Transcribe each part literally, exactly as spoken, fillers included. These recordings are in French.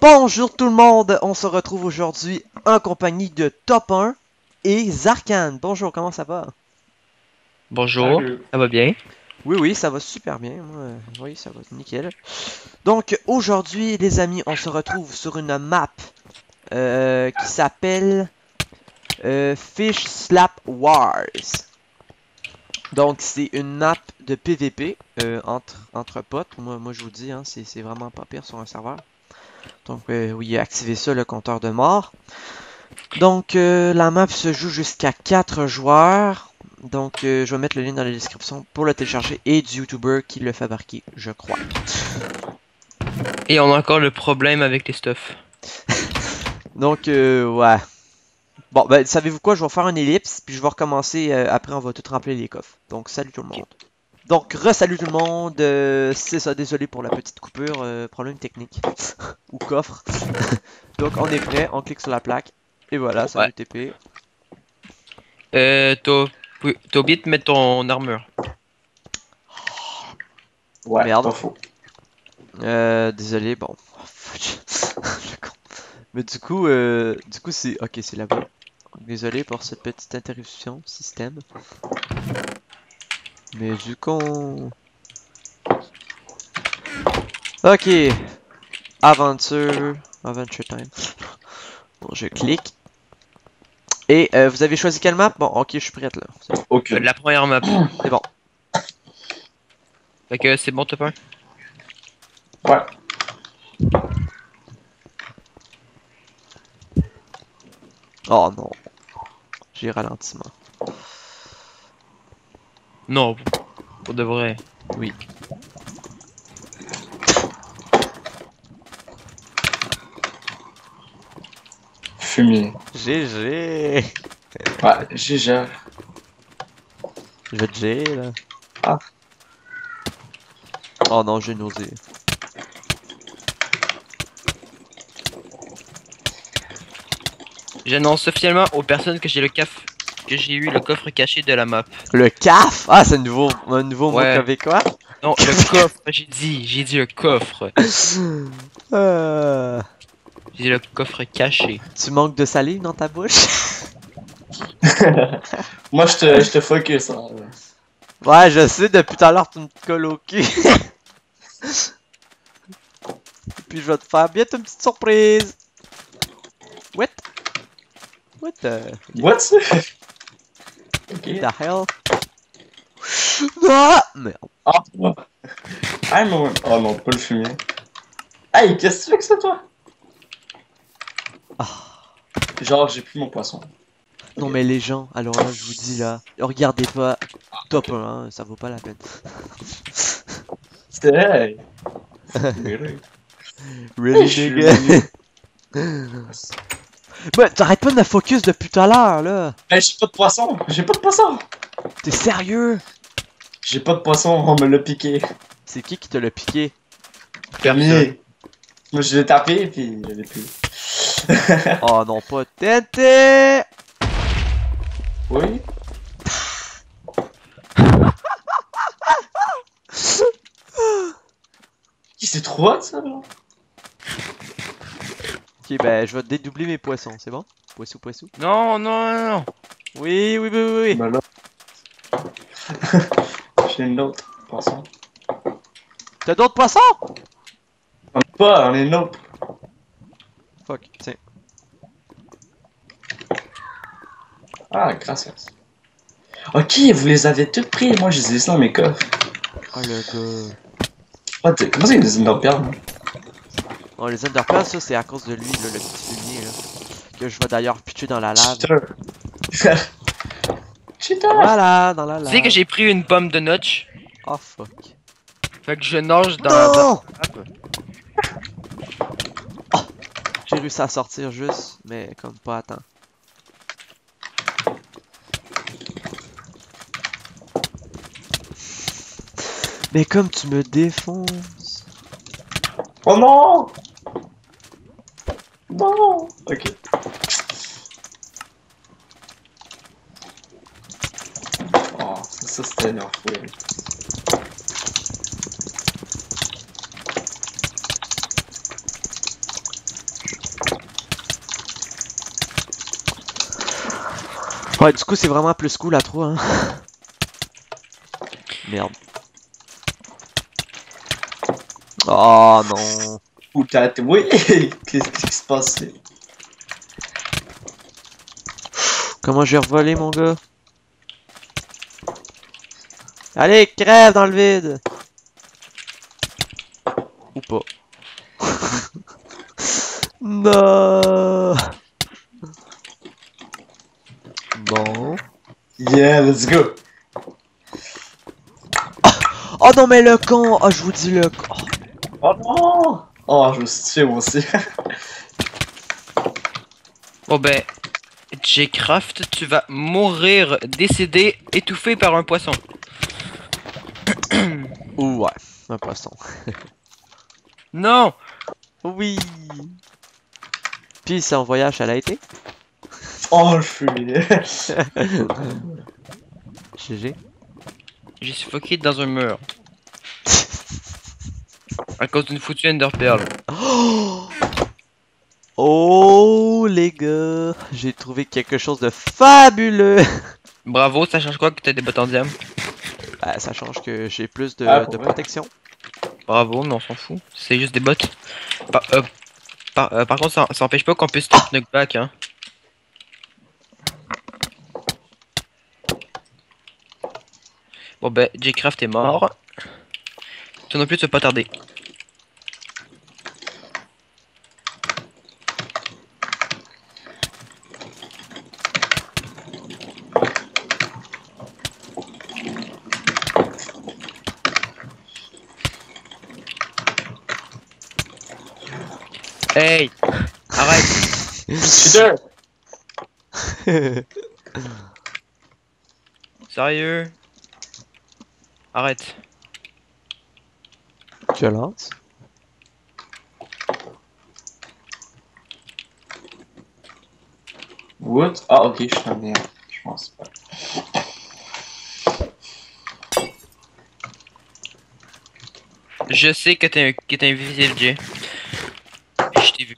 Bonjour tout le monde, on se retrouve aujourd'hui en compagnie de Top un et Zarkan. Bonjour, comment ça va? Bonjour, Salut. ça va bien? Oui, oui, ça va super bien. Moi, euh, oui, ça va nickel. Donc aujourd'hui, les amis, on se retrouve sur une map euh, qui s'appelle euh, Fish Slap Wars. Donc c'est une map de P V P euh, entre, entre potes. Moi, moi je vous dis, hein, c'est c'est vraiment pas pire sur un serveur. Donc euh, oui, activez ça, le compteur de mort. Donc, euh, la map se joue jusqu'à quatre joueurs. Donc, euh, je vais mettre le lien dans la description pour le télécharger et du YouTuber qui le fabriqué, je crois. Et on a encore le problème avec les stuffs. Donc, euh, ouais. Bon, ben, savez-vous quoi? Je vais faire une ellipse, puis je vais recommencer. Euh, après, on va tout remplir les coffres. Donc, salut tout le Ok. monde. Donc, re-salut tout le monde. Euh, c'est ça, désolé pour la petite coupure. euh, problème technique. Ou coffre. Donc, on est prêt. On clique sur la plaque. Et voilà, ça Ouais. veut T P. Euh, t'as oui, t'as oublié de mettre ton armure. Ouais, Merde. pas faux. Euh, désolé, bon. Le con. Mais du coup, euh, du coup c'est... Ok, c'est là-bas. Désolé pour cette petite interruption, système. Mais du coup... Ok. Aventure... Adventure time. Bon, je clique. Et euh, vous avez choisi quelle map? Bon, ok, je suis prête là. C'est bon. Euh, Aucune. la première map. C'est bon. Fait que c'est bon, top un. Ouais. Oh non. J'ai ralentissement. Non, pour de vrai. Oui. Fumier. G G. Ouais, G G. Je vais te G là. Ah. Oh non, j'ai nausé. J'annonce officiellement aux personnes que j'ai le caf... que j'ai eu le coffre caché de la map. Le C A F? Ah, c'est un nouveau, un nouveau mot Ouais. québécois? Non, le coffre, j'ai dit, j'ai dit le coffre. Euh, J'ai dit le coffre caché. Tu manques de salive dans ta bouche? Moi, je te, je te focus. Hein. Ouais, je sais, depuis tout à l'heure, tu me colles au cul. Puis je vais te faire bientôt une petite surprise. What? What the... What's Ok. the hell? Ah! Merde. Ah, ouais. Ah, non. Oh non, pas le fumier. Hey, qu'est-ce que tu fais que ça, toi? Ah. Genre, j'ai plus mon poisson. Non Ok. mais les gens, alors là, je vous dis là, regardez pas top Ok. un, hein, ça vaut pas la peine. C'était hey. Really? Really, Je suis nigga? venu. Ouais, t'arrêtes pas de me focus depuis tout à l'heure, là. Hey, j'ai pas de poisson. J'ai pas de poisson. T'es sérieux? J'ai pas de poisson, on me l'a piqué. C'est qui qui te l'a piqué? Personne. Fumier. Moi, je l'ai tapé, puis je l'ai plus. Oh non, pas T N T! Oui. Qui c'est trop hot, ça, là? Ok, ben, je vais dédoubler mes poissons, c'est bon? Poissou, poissou. Non, non, non, non. Oui, oui, oui, oui, oui. Ben là. J'ai une autre poisson. T'as d'autres poissons? On est pas, on est une autre. Fuck, tiens. Ah, gracias. Ok, vous les avez tous pris, moi je les ai laissés dans mes coffres. Oh le gars. What the- Comment c'est que des Enderpearls, hein? Oh, les Enderpearls, ça, c'est à cause de lui, là, le petit fumier, là. Que je vais d'ailleurs pitcher dans la lave. Cheater. Cheater. Voilà, dans la Tu lave. sais que j'ai pris une pomme de notch. Oh fuck. Fait que je nage dans Non! dans- Oh! J'ai réussi à sortir juste, mais comme pas à temps. Mais comme tu me défonces. Oh non. Non. Ok. Oh, ça, ça c'était leur fouille. Ouais, du coup, c'est vraiment plus cool à trois, hein. Merde. Oh non. Ou t'as... Oui, qu'est-ce qui se passe? Comment j'ai revolé, mon gars? Allez, crève dans le vide! Ou pas. Non! Bon. Yeah, let's go! Oh non, mais le con! Oh, je vous dis le con! Oh non! Oh, je me suis tué moi aussi. Bon ben, J-Craft, tu vas mourir, décédé, étouffé par un poisson. Ouh, ouais, un poisson. Non! Oui! Puis c'est en voyage, elle a été? Oh, je suis... G G. J'ai suffoqué dans un mur. À cause d'une foutue Ender Pearl. Oh! Oh les gars, j'ai trouvé quelque chose de fabuleux. Bravo, ça change quoi que t'as des bottes en diamant? Bah, ça change que j'ai plus de, Ah, pour de vrai? protection. Bravo, mais on s'en fout. C'est juste des bottes. Par, euh, par, euh, par contre, ça, ça empêche pas qu'on puisse top knockback, hein. Bon ben, J-Craft est mort. Toi non plus, tu vas pas tarder. Hey! Arrête! Cheater! Sérieux? Arrête. Violence. What? Ah, ok, je suis en merde. Je pense pas. Je sais que t'es que t'es invisible, Jay. Je t'ai vu.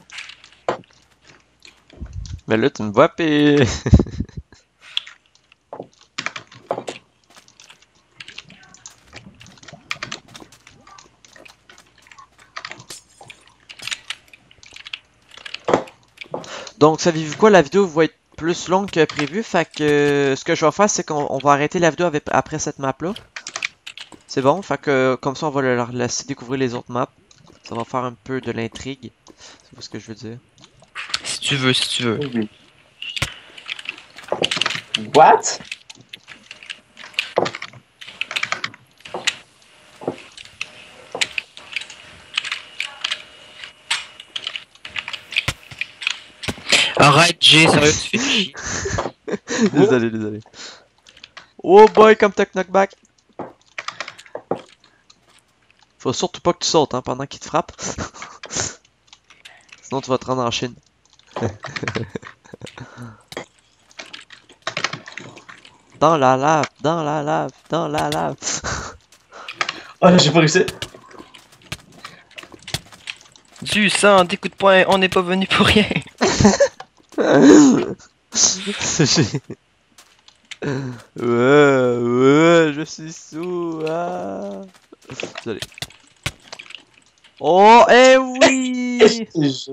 Mais là, tu me vois, pis... Donc, savez-vous quoi? La vidéo va être plus longue que prévu. Fait que euh, ce que je vais faire, c'est qu'on on va arrêter la vidéo avec, après cette map-là. C'est bon? Fait que comme ça, on va leur laisser découvrir les autres maps. Ça va faire un peu de l'intrigue. C'est ce que je veux dire. Si tu veux, si tu veux. Oui. What? Arrête, Jay, sérieux, tu fais chier. Désolé, désolé. Oh boy, comme t'as knockback. Faut surtout pas que tu sautes hein, pendant qu'il te frappe. Sinon tu vas te rendre en Chine. Dans la lave, dans la lave, dans la lave. Oh, j'ai pas réussi. Du sang, des coups de poing, on n'est pas venu pour rien. J'ai- ouais, ouais, je suis sous. Ah. Désolé. Oh, eh oui!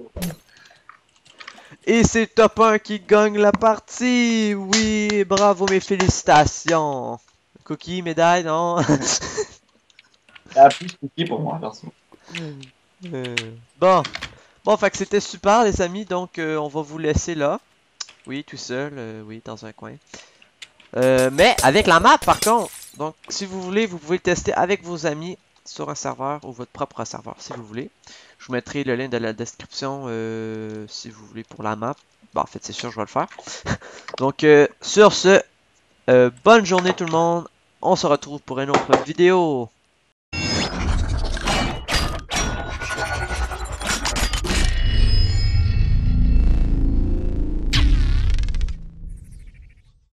Et c'est Top un qui gagne la partie! Oui, bravo, mes félicitations! Cookie, médaille, non? La plus cookie pour moi, perso. Euh, Bon, bon, fait que c'était super, les amis, donc euh, on va vous laisser là. Oui, tout seul, euh, oui, dans un coin. Euh, mais avec la map, par contre. Donc, si vous voulez, vous pouvez le tester avec vos amis sur un serveur ou votre propre serveur, si vous voulez. Je vous mettrai le lien de la description euh, si vous voulez pour la map. Bon, en fait, c'est sûr, je vais le faire. Donc, euh, sur ce, euh, bonne journée tout le monde. On se retrouve pour une autre vidéo.